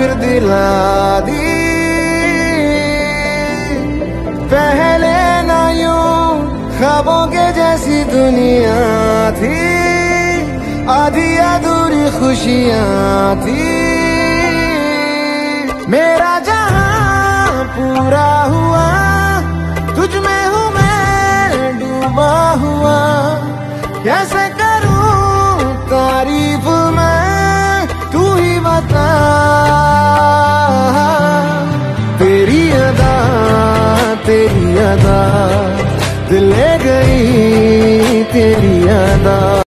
फिर दिला दी। पहले ना यूं ख्वाबों के जैसी दुनिया थी, आधी अधूरी खुशियां थी। मेरा जहां पूरा हुआ, तुझ में हूँ मैं डूबा हुआ। कैसे करूं तारीफ मैं, तू ही बता। तेरी अदा दिल ले गई तेरी अदा।